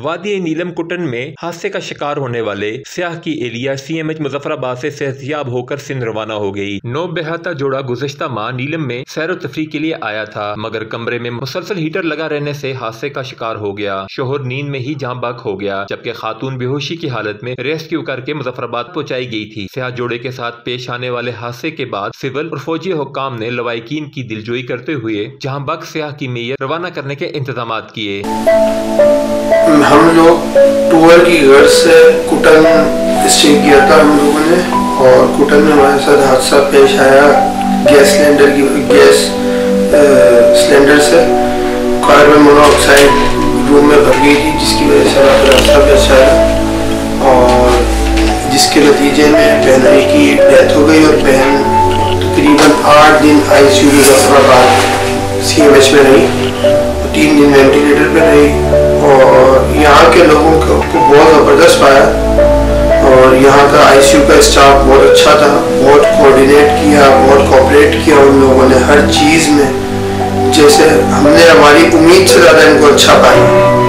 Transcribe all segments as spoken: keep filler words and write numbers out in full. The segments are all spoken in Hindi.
वादी नीलम कुटन में हादसे का शिकार होने वाले स्याह की एलिया सीएमएच मुजफ्फराबाद से सेहतियाब होकर सिंध रवाना हो गई। नौ बेहाता जोड़ा गुज़िश्ता माह नीलम में सैर तफरी के लिए आया था, मगर कमरे में मुसलसल हीटर लगा रहने से हादसे का शिकार हो गया। शोहर नींद में ही जाँ बाक हो गया, जबकि खातून बेहोशी की हालत में रेस्क्यू करके मुजफ्फराबाद पहुंचाई गई थी। स्याह जोड़े के साथ पेश आने वाले हादसे के बाद सिविल और फौजी हुक्काम ने लवाकिन की दिलजोई करते हुए जहाँ बाक स्याह की मेयर रवाना करने के इंतजाम किए। हम लोग टूर की घर से कुटन स्टे किया था हम लोगों ने, और कुटन में हमारे साथ हादसा पेश आया। गैस सिलेंडर की गैस सिलेंडर से कार्बन मोनोऑक्साइड रूम में भर गई थी, जिसकी वजह से हादसा पेश आया और जिसके नतीजे में बहन की डेथ हो गई और बहन तकरीबन आठ दिन आईसीयू मुजफ्फराबाद सीएमएच में रही, तीन दिन वेंटिलेटर पे रही। और यहाँ के लोगों को बहुत ज़बरदस्त पाया और यहाँ का आईसीयू का स्टाफ बहुत अच्छा था, बहुत कोऑर्डिनेट किया, बहुत कोऑपरेट किया उन लोगों ने हर चीज़ में, जैसे हमने हमारी उम्मीद से ज़्यादा इनको अच्छा पाया।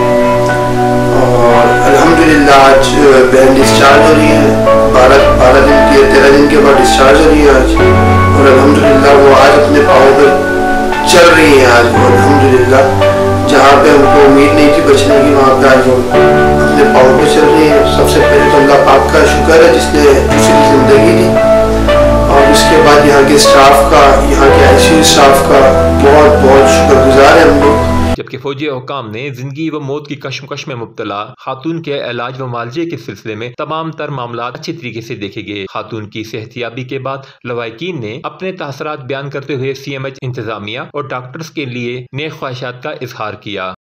और अल्हम्दुलिल्लाह आज बहन डिस्चार्ज हो रही है, बारह बारह दिन के तेरह दिन के बाद डिस्चार्ज हो रही है आज, और अल्हम्दुलिल्लाह वो आज अपने पाँव पर चल रही है। आज वो अल्हम्दुलिल्लाह जहाँ पे हमको उम्मीद नहीं थी बचने की, वहाँ पे आज वो अपने पाँव पे चल रही है। सबसे पहले तो अल्लाह पाक का शुक्र है जिसने दूसरी जिंदगी दी, और उसके बाद यहाँ के स्टाफ का, यहाँ के आईसीयू स्टाफ का बहुत बहुत शुक्रगुजार है हम लोग। जबकि फौजी हुक्काम ने जिंदगी व मौत की कश्मकश में मुब्तला खातून के इलाज व मालजे के सिलसिले में तमाम तर मामला अच्छे तरीके से देखे गए। खातून की सेहतियाबी के बाद लवाकिन ने अपने तासरात बयान करते हुए सीएमएच इंतजामिया और डॉक्टर्स के लिए नेक ख्वाहिशात का इजहार किया।